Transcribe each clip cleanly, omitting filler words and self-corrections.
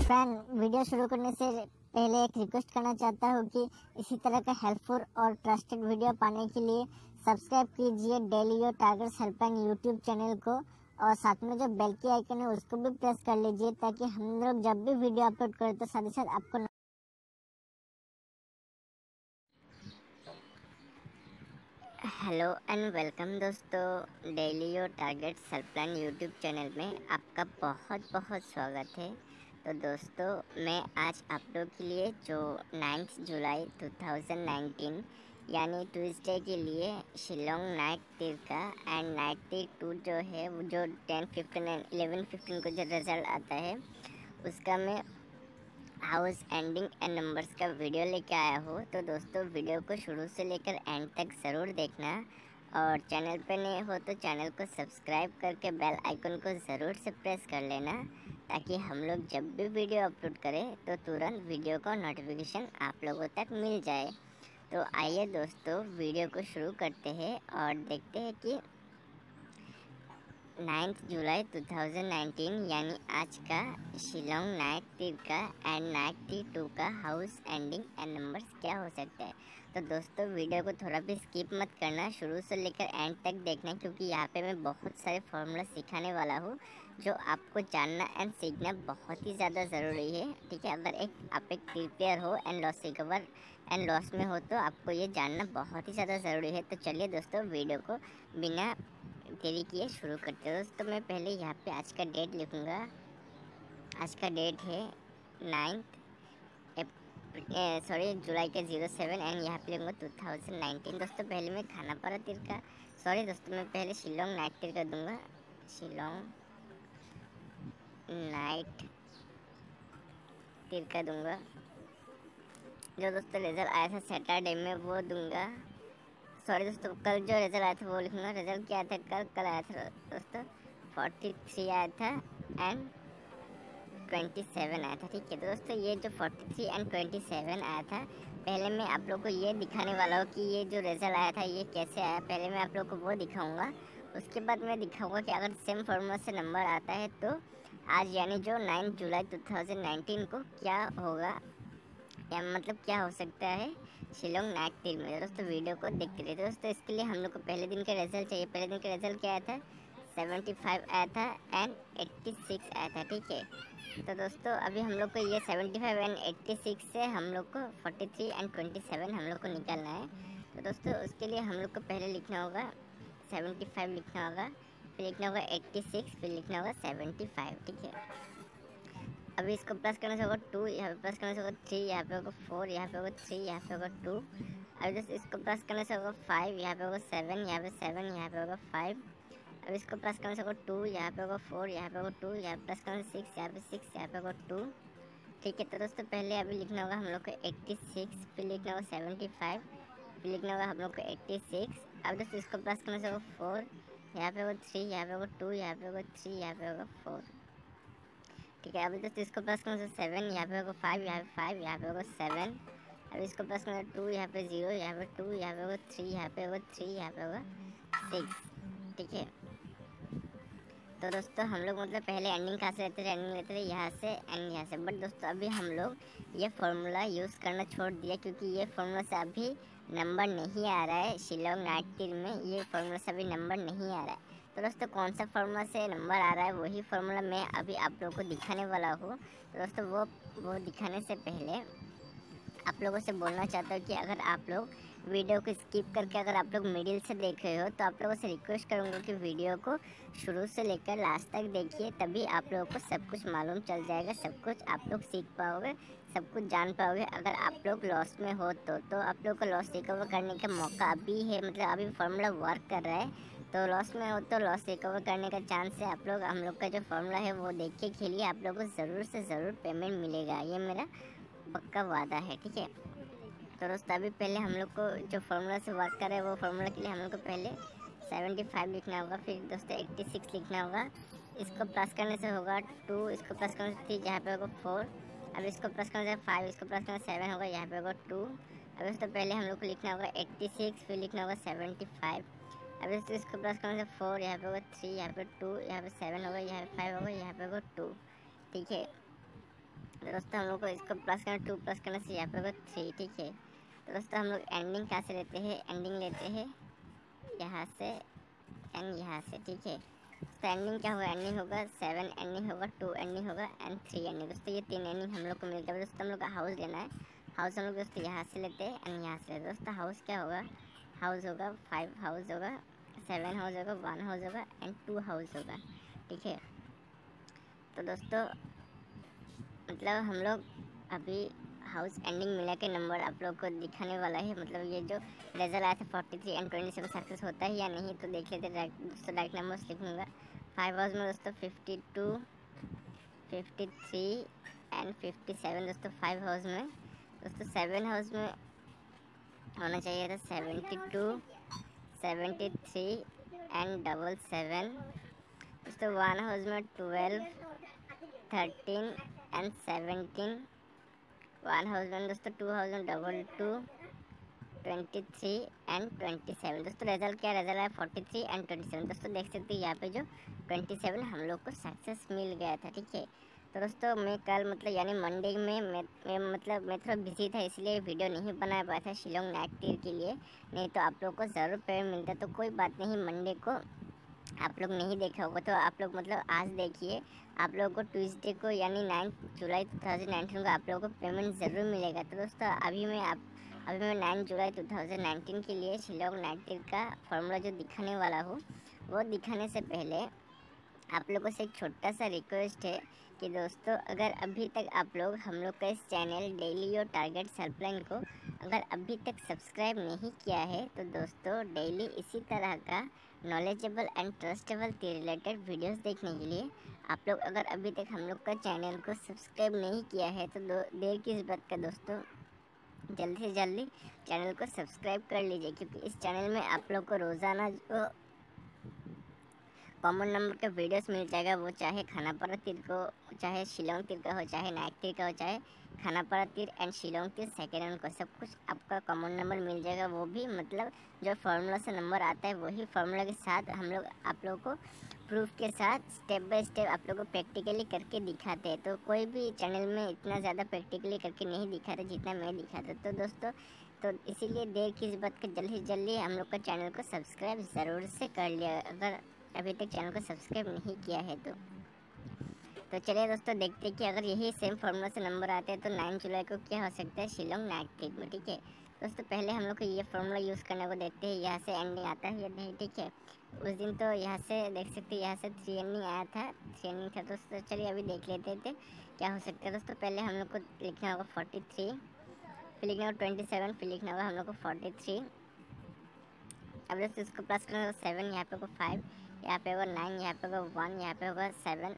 Friend, video शुरू करने से पहले एक रिक्वेस्ट करना चाहता हूँ कि इसी तरह का हेल्पफुल और ट्रस्टेड वीडियो पाने के लिए सब्सक्राइब कीजिए daily your targets helpline YouTube channel को, और साथ में जो बेल की आइकन है उसको भी प्रेस कर लीजिए ताकि हम लोग जब भी वीडियो अपलोड करें तो साथ ही साथ आपको। हेलो एंड वेलकम दोस्तों, daily your targets helpline YouTube channel में आपका बहुत बहुत स्वागत है। तो दोस्तों, मैं आज आप लोग के लिए जो 9 जुलाई 2019 यानी ट्यूसडे के लिए शिलोंग नाइट तीर का एंड नाइट तीर 2 जो है वो जो 10-15 एंड 11-15 को जो रिज़ल्ट आता है उसका मैं हाउस एंडिंग एंड नंबर्स का वीडियो लेके आया हूँ। तो दोस्तों, वीडियो को शुरू से लेकर एंड तक ज़रूर देखना, और चैनल पे नए हो तो चैनल को सब्सक्राइब करके बेल आइकन को ज़रूर से प्रेस कर लेना ताकि हम लोग जब भी वीडियो अपलोड करें तो तुरंत वीडियो का नोटिफिकेशन आप लोगों तक मिल जाए। तो आइए दोस्तों, वीडियो को शुरू करते हैं और देखते हैं कि 9 जुलाई 2019 यानी आज का शिलोंग नाइट तीर का एंड नाइट तीर 2 का हाउस एंडिंग एंड नंबर्स क्या हो सकता है। तो दोस्तों, वीडियो को थोड़ा भी स्किप मत करना, शुरू से लेकर एंड तक देखना, क्योंकि यहाँ पे मैं बहुत सारे फार्मूला सिखाने वाला हूँ जो आपको जानना एंड सीखना बहुत ही ज़्यादा ज़रूरी है। ठीक है, अगर आप एक तीर प्लेयर हो and loss recover and loss में हो तो आपको ये जानना बहुत ही ज़्यादा ज़रूरी है। तो चलिए दोस्तों, वीडियो को बिना देरी किए शुरू करते हैं। दोस्तों, मैं पहले यहाँ पे आज का डेट लिखूँगा। आज का डेट है 9 जुलाई का 07 एंड यहाँ पे लिखूँगा 2019। दोस्तों, पहले मैं खानापारा तीर का दोस्तों मैं पहले शिलोंग नाइट तीर का दूँगा। शिलोंग नाइट तीर का दूँगा। जो दोस्तों रिजल्ट आया था सैटरडे में वो दूँगा। दोस्तों, कल जो रिजल्ट आया था वो लिखूँगा। रिजल्ट क्या आया था कल आया था दोस्तों 43 आया था एंड 27 आया था। ठीक है, तो दोस्तों ये जो 43 एंड 27 आया था, पहले मैं आप लोग को ये दिखाने वाला हूँ कि ये जो रिजल्ट आया था ये कैसे आया। पहले मैं आप लोग को वो दिखाऊंगा, उसके बाद मैं दिखाऊंगा कि अगर सेम फॉर्मूला से नंबर आता है तो आज यानी जो 9 जुलाई 2019 को क्या होगा, या मतलब क्या हो सकता है शिलोंग नाइट तीर में। दोस्तों, वीडियो को देखते रहिए। दोस्तों, इसके लिए हम लोग को पहले दिन का रिजल्ट चाहिए। पहले दिन का रिजल्ट क्या आया था, 75 आया था एंड 86 आया था। ठीक है, तो दोस्तों अभी हम लोग को ये 75 एंड 86 से हम लोग को 43 एंड 27 हम लोग को निकालना है। तो दोस्तों, उसके लिए हम लोग को पहले लिखना होगा 75 लिखना होगा, फिर लिखना होगा 86, फिर लिखना होगा 75। ठीक है, अभी इसको प्लस करने से होगा 2, यहाँ पे प्लस करने से होगा 3, यहाँ पे होगा 4, यहाँ पे होगा 3, यहाँ पे होगा 2। अभी दोस्तों इसको प्लस करने से होगा 5, यहाँ पे होगा 7, यहाँ पे 7, यहाँ पे होगा 5। अब इसको प्लस करने से होगा 2, यहाँ पे होगा 4, यहाँ पे होगा 2, यहाँ पे प्लस करने से 6, यहाँ पे 6, यहाँ पे होगा 2। ठीक है, तो दोस्तों पहले अभी लिखना होगा हम लोग को 86, फिर लिखना होगा 75, फिर लिखना होगा हम लोग को 86। अब दोस्तों इसको प्लस करने से होगा 4, यहाँ पे होगा 3, यहाँ पे होगा 2, यहाँ पे होगा 3, यहाँ पे होगा 4। ठीक है, अभी दोस्तों इसको प्लस करने से 7, यहाँ पे होगा 5, यहाँ पे 5, यहाँ पे होगा 7। अब इसको प्लस करने 2, यहाँ पे 0, यहाँ पे 2, यहाँ पे होगा 3, यहाँ पे होगा 3, यहाँ पे होगा 6। ठीक है, तो दोस्तों हम लोग मतलब पहले एंडिंग कहाँ से लेते थे यहाँ से एंड यहाँ से। बट दोस्तों अभी हम लोग ये फार्मूला यूज़ करना छोड़ दिया, क्योंकि ये फार्मूला से अभी नंबर नहीं आ रहा है। शिलोंग नाइट तीर में ये फार्मूला से अभी नंबर नहीं आ रहा है। तो दोस्तों कौन सा फार्मूला से नंबर आ रहा है वही फार्मूला मैं अभी आप लोगों को दिखाने वाला हूँ। तो दोस्तों वो दिखाने से पहले आप लोगों से बोलना चाहता हूँ कि अगर आप लोग वीडियो को स्किप करके अगर आप लोग मिडिल से देख रहे हो तो आप लोगों से रिक्वेस्ट करूँगा कि वीडियो को शुरू से लेकर लास्ट तक देखिए, तभी आप लोगों को सब कुछ मालूम चल जाएगा, सब कुछ आप लोग सीख पाओगे, सब कुछ जान पाओगे। अगर आप लोग लॉस में हो तो आप लोग को लॉस रिकवर करने का मौका अभी है, मतलब अभी फार्मूला वर्क कर रहा है। तो लॉस में हो तो लॉस रिकवर करने का चांस है। आप लोग हम लोग का जो फार्मूला है वो देख के खेलिए, आप लोग को ज़रूर से ज़रूर पेमेंट मिलेगा, ये मेरा पक्का वादा है। ठीक है, तो दोस्तों अभी पहले हम लोग को जो फार्मूला से वर्क कर रहा है वो फार्मूला के लिए हम लोग को पहले 75 लिखना होगा, फिर दोस्तों 86 लिखना होगा। इसको प्लस करने से होगा 2, इसको प्लस करने से 3, यहाँ पे होगा 4। अब इसको प्लस करने से 5, इसको प्लस करने से 7 होगा, यहाँ पे होगा 2। अब दोस्तों पहले हम लोग को लिखना होगा 86, फिर लिखना होगा 75। अब दोस्तों इसको प्लस करने से 4, यहाँ पे होगा 3, यहाँ पे 2, यहाँ पे 7 होगा, यहाँ पे 5 होगा, यहाँ पे होगा 2। ठीक है, तो दोस्तों हम लोग को इसको प्लस करना, 2 प्लस करने से यहाँ पे होगा 3, ठीक है। तो दोस्तों हम लोग एंडिंग कहाँ से लेते हैं, एंडिंग लेते हैं यहाँ से एंड यहाँ से, ठीक है। तो एंडिंग क्या होगा, एंडिंग होगा 7, एंडिंग होगा 2, एंडिंग होगा एंड 3 एंडिंग। दोस्तों ये 3 एंडिंग हम लोग को मिल गया। दोस्तों हम लोग का हाउस लेना है, हाउस हम लोग दोस्तों यहाँ से लेते हैं एंड यहाँ से लेते हैं। दोस्तों हाउस क्या होगा, हाउस होगा 5 हाउस होगा, 7 हाउस होगा, 1 हाउस होगा एंड 2 हाउस होगा, ठीक है। तो दोस्तों मतलब हम लोग अभी हाउस एंडिंग मिला के नंबर आप लोग को दिखाने वाला है। मतलब ये जो रिजल्ट आया था 43 एंड 27 सक्सेस होता है या नहीं, तो देख लेते डायरेक्ट। दोस्तों डायरेक्ट नंबर्स लिखूँगा 5 हाउस में दोस्तों 52, 53 एंड 57। दोस्तों 5 हाउस में, दोस्तों 7 हाउस में होना चाहिए था 72, 73 एंड 77। दोस्तों 1 हाउस में 12, 13 एंड 17। 1 हाउस में दोस्तों 2 हाउस में 22, 23 एंड 27। दोस्तों रिजल्ट क्या, रिजल्ट है 43 एंड 27। दोस्तों देख सकते हैं यहाँ पे जो 27 हम लोग को सक्सेस मिल गया था, ठीक है। तो दोस्तों मैं कल मतलब यानी मंडे में मैं थोड़ा बिजी था, इसलिए वीडियो नहीं बना पाया था शिलोंग नाइट टूर के लिए। नहीं तो आप लोग को ज़रूर पेमेंट मिलता। तो कोई बात नहीं, मंडे को आप लोग नहीं देखा होगा तो आप लोग मतलब आज देखिए, आप लोगों को ट्यूसडे को यानी 9 जुलाई 2019 को आप लोगों को पेमेंट ज़रूर मिलेगा। तो दोस्तों अभी मैं 9 जुलाई 2019 के लिए शिलोंग नाइट टूर का फॉर्मूला जो दिखाने वाला हूँ, वो दिखाने से पहले आप लोगों से एक छोटा सा रिक्वेस्ट है कि दोस्तों अगर अभी तक आप लोग हम लोग का इस channel daily your target helpline को अगर अभी तक सब्सक्राइब नहीं किया है, तो दोस्तों डेली इसी तरह का नॉलेजेबल एंड ट्रस्टेबल के रिलेटेड वीडियोस देखने के लिए आप लोग अगर अभी तक हम लोग का चैनल को सब्सक्राइब नहीं किया है, तो देर किस बात का दोस्तों, जल्दी से जल्दी चैनल को सब्सक्राइब कर लीजिए। क्योंकि इस चैनल में आप लोग को रोज़ाना जो कॉमन नंबर का वीडियोस मिल जाएगा, वो चाहे खानापारा तीर को, चाहे शिलोंग तीर का हो, चाहे नाइट तीर का हो, चाहे खानापारा तीर एंड शिलोंग तीर सेकेंड रन को, सब कुछ आपका कॉमन नंबर मिल जाएगा। वो भी मतलब जो फार्मूला से नंबर आता है वही फार्मूला के साथ हम लोग आप लोगों को प्रूफ के साथ स्टेप बाय स्टेप आप लोगों को प्रैक्टिकली करके दिखाते हैं। तो कोई भी चैनल में इतना ज़्यादा प्रैक्टिकली करके नहीं दिखाते जितना मैं दिखाता। तो दोस्तों तो इसीलिए देर किस बात का, जल्दी से जल्दी हम लोग का चैनल को सब्सक्राइब ज़रूर से कर लिया अगर अभी तक चैनल को सब्सक्राइब नहीं किया है तो चलिए दोस्तों देखते हैं कि अगर यही सेम फार्मूला से नंबर आते हैं तो 9 जुलाई को क्या हो सकता है शिलोंग नाइट ट्रिप में, ठीक है। दोस्तों पहले हम लोग को ये फार्मूला यूज़ करने को देखते हैं, यहाँ से एंडिंग आता है या नहीं, ठीक है। उस दिन तो यहाँ से देख सकते हैं, यहाँ से 3 एंडिंग आया था, 3 एंडिंग था। दोस्तों चलिए अभी देख लेते थे क्या हो सकता है। दोस्तों पहले हम लोग को लिखना होगा 43, फिर लिखना होगा 27, फिर लिखना होगा हम लोग को 43। अब दोस्तों इसको प्लस करना होगा 7, यहाँ पे होगा 5, यहाँ पे होगा 9, यहाँ पे होगा 1, यहाँ पे होगा 7।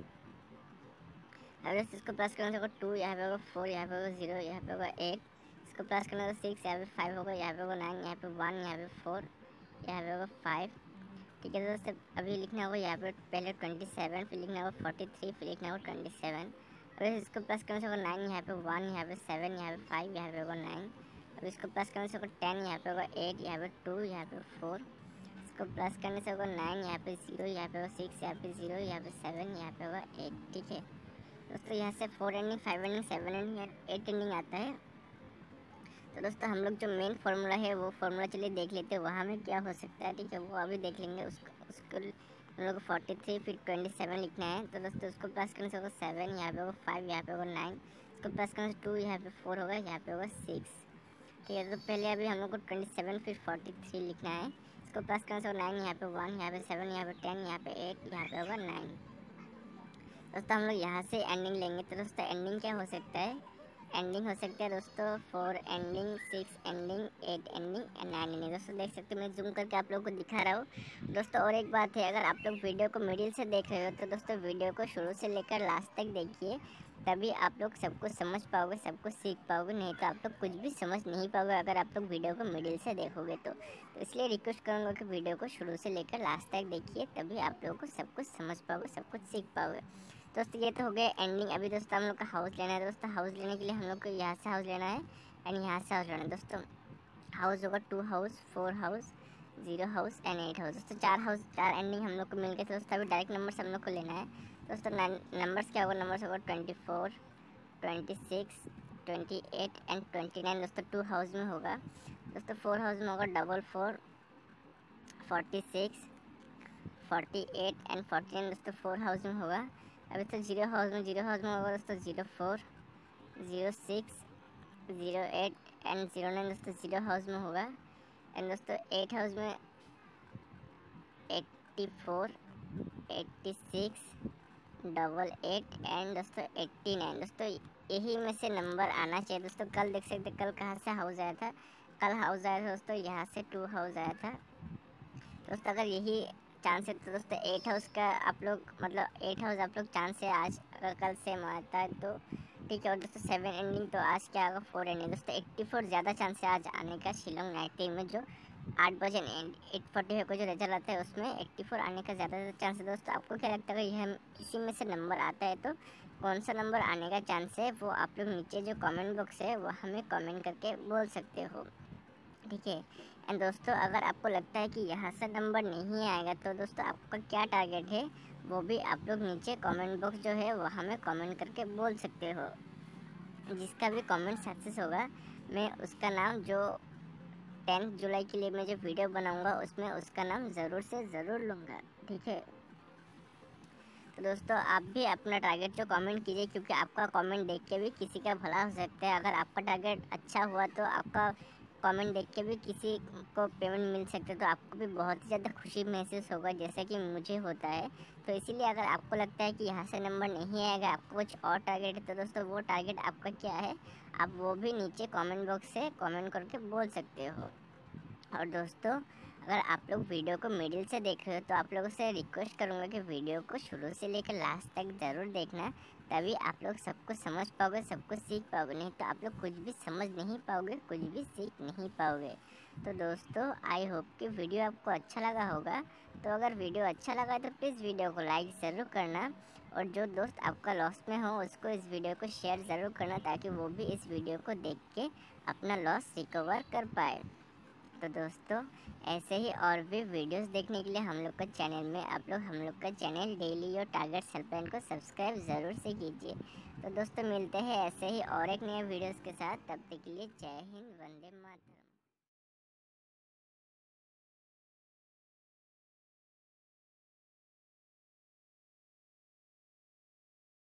अब इसको प्लस करना होगा 2, यहाँ पे होगा 4, यहाँ पे होगा 0, यहाँ पे होगा 8। इसको प्लस करना होगा 6, यहाँ पे 5 होगा, यहाँ पे होगा 9, यहाँ पे 1, यहाँ पे 4, यहाँ पे होगा 5, ठीक है। दोस्तों अभी लिखना होगा यहाँ पे पहले 27, फिर लिखना होगा 43, फिर लिखना होगा 27। अब इसको प्लस करने से होगा 9, यहाँ पे 1, यहाँ पे 7, यहाँ पे 5, यहाँ पे होगा 9। अब इसको प्लस करने से होगा 10, यहाँ पे होगा 8, यहाँ पे 2, यहाँ पे 4। इसको प्लस करने से होगा 9, यहाँ पे 0, यहाँ पे होगा 6, यहाँ पे 0, यहाँ पे 7, यहाँ पे होगा 8, ठीक है। दोस्तों यहाँ से 4 एंडिंग, 5 एंडिंग, 7 एंडिंग, 8 एंडिंग आता है। तो दोस्तों हम लोग जो मेन फार्मूला है वो फार्मूला चलिए देख लेते हैं वहाँ में क्या हो सकता है, ठीक है। वो अभी देख लेंगे। उसको हम लोग को 43 फिर 27 लिखना है। तो दोस्तों उसको प्लस करने से होगा 7, यहाँ पे होगा 5, यहाँ पे होगा 9। इसको प्लस करने से 2, यहाँ पे 4 होगा, यहाँ पे होगा 6, ठीक है। तो पहले अभी हम लोग को 27 फिर 43 लिखना है। इसको प्लस करने से होगा 9, यहाँ पे 1, यहाँ पे 7, यहाँ पे 10, यहाँ पे 8, यहाँ पे होगा 9। दोस्तों हम लोग यहाँ से एंडिंग लेंगे। तो दोस्तों एंडिंग क्या हो सकता है, एंडिंग हो सकता है दोस्तों 4 ending, 6 ending, 8 ending and 9 ending. दोस्तों देख सकते हो मैं जूम करके आप लोगों को दिखा रहा हूँ। दोस्तों और एक बात है, अगर आप लोग वीडियो को मिडिल से देख रहे हो तो दोस्तों वीडियो को शुरू से लेकर लास्ट तक देखिए, तभी आप लोग सब कुछ समझ पाओगे, सब कुछ सीख पाओगे। नहीं तो आप लोग कुछ भी समझ नहीं पाओगे अगर आप लोग वीडियो को मिडिल से देखोगे तो इसलिए रिक्वेस्ट करूँगा कि वीडियो को शुरू से लेकर लास्ट तक देखिए, तभी आप लोगों को सब कुछ समझ पाओगे, सब कुछ सीख पाओगे। दोस्तों ये तो हो गया एंडिंग। अभी दोस्तों हम लोग का हाउस लेना है। दोस्तों हाउस लेने के लिए हम लोग को यहाँ से हाउस लेना है एंड यहाँ से हाउस लेना है। दोस्तों हाउस होगा 2 house, 4 house, 0 house and 8 house. दोस्तों 4 हाउस, 4 एंडिंग हम लोग को मिल गए। दोस्तों अभी डायरेक्ट नंबर हम लोग को लेना है। दोस्तों नंबर्स क्या होगा, नंबर्स होगा 24, 26, 28 एंड 29 दोस्तों 2 हाउस में होगा। दोस्तों 4 हाउस में होगा 44, 46, 48 एंड 49 दोस्तों 4 हाउस में होगा। अभी तो 0 हाउस में होगा दोस्तों 04, 06, 08 एंड 09 दोस्तों 0 हाउस में होगा। एंड दोस्तों 8 हाउस में 84, 86, 88 एंड दोस्तों 89 दोस्तों यही में से नंबर आना चाहिए दोस्तों। कल देख सकते कल कहाँ से हाउस आया था, कल हाउस आया था दोस्तों यहाँ से 2 हाउस आया था दोस्तों। अगर यही चांस है तो दोस्तों 8 हाउस का आप लोग मतलब 8 हाउस आप लोग चांस है आज अगर कल सेम आता है तो ठीक है। और दोस्तों 7 एंडिंग तो आज क्या होगा 4 एंडिंग दोस्तों 84 ज़्यादा चांस है आज आने का। शिलोंग नाइट टीम में जो 8 बजे 8:45 को जो रिजल्ट आता है उसमें 84 आने का ज़्यादा चांस है दोस्तों। आपको क्या लगता है यह इसी में से नंबर आता है तो कौन सा नंबर आने का चांस है वो आप लोग नीचे जो कमेंट बॉक्स है वो हमें कमेंट करके बोल सकते हो, ठीक है। एंड दोस्तों अगर आपको लगता है कि यहाँ से नंबर नहीं आएगा तो दोस्तों आपका क्या टारगेट है वो भी आप लोग नीचे कमेंट बॉक्स जो है वो हमें कमेंट करके बोल सकते हो। जिसका भी कमेंट सक्सेस होगा मैं उसका नाम जो 10 जुलाई के लिए मैं जो वीडियो बनाऊंगा उसमें उसका नाम ज़रूर से ज़रूर लूँगा, ठीक है। तो दोस्तों आप भी अपना टारगेट जो कमेंट कीजिए क्योंकि आपका कमेंट देख के भी किसी का भला हो सकता है। अगर आपका टारगेट अच्छा हुआ तो आपका कमेंट देख के भी किसी को पेमेंट मिल सकता है तो आपको भी बहुत ही ज़्यादा खुशी महसूस होगा जैसा कि मुझे होता है। तो इसीलिए अगर आपको लगता है कि यहाँ से नंबर नहीं आएगा, आपको कुछ और टारगेट है तो दोस्तों वो टारगेट आपका क्या है आप वो भी नीचे कमेंट बॉक्स से कमेंट करके बोल सकते हो। और दोस्तों अगर आप लोग वीडियो को मिडिल से देख रहे हो तो आप लोगों से रिक्वेस्ट करूँगा कि वीडियो को शुरू से लेकर लास्ट तक ज़रूर देखना, तभी आप लोग सब कुछ समझ पाओगे, सब कुछ सीख पाओगे। नहीं तो आप लोग कुछ भी समझ नहीं पाओगे, कुछ भी सीख नहीं पाओगे। तो दोस्तों आई होप कि वीडियो आपको अच्छा लगा होगा। तो अगर वीडियो अच्छा लगा तो प्लीज़ वीडियो को लाइक ज़रूर करना और जो दोस्त आपका लॉस में हो उसको इस वीडियो को शेयर ज़रूर करना ताकि वो भी इस वीडियो को देख के अपना लॉस रिकवर कर पाए। तो दोस्तों ऐसे ही और भी वीडियोस देखने के लिए हम लोग का चैनल में आप लोग हम लोग का channel daily your target self plan को सब्सक्राइब ज़रूर से कीजिए। तो दोस्तों मिलते हैं ऐसे ही और एक नए वीडियोस के साथ, तब तक के लिए जय हिंद, वंदे मातरम।